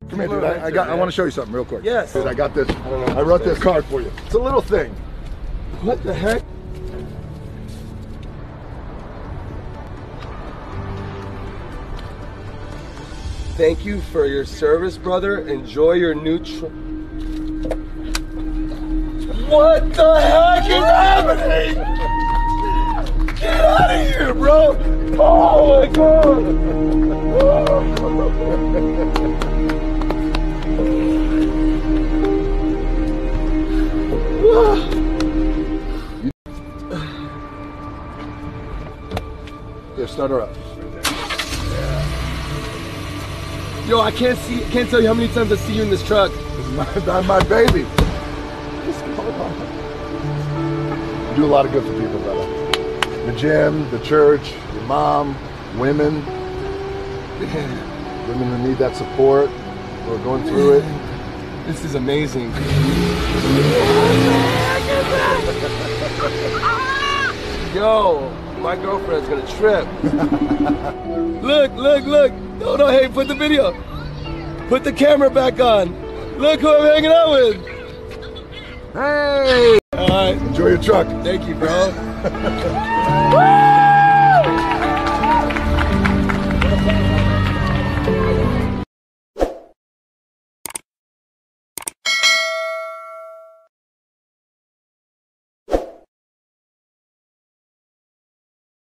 Come here, dude. I want to show you something real quick. Yes. Dude, I got this. I wrote this card for you. It's a little thing. What the heck? Thank you for your service, brother. Enjoy your new What the heck is happening? Get out of here, bro! Oh my god! Here, start her up. Yo, I can't tell you how many times I see you in this truck. This is my baby. You do a lot of good for people, brother. The gym, the church, your mom, women. Women who need that support, who are going through it. This is amazing. Yo, my girlfriend's gonna trip. Look. No, hey, put the video. Put the camera back on. Look who I'm hanging out with. Hey! All right. Enjoy your truck. Thank you, bro.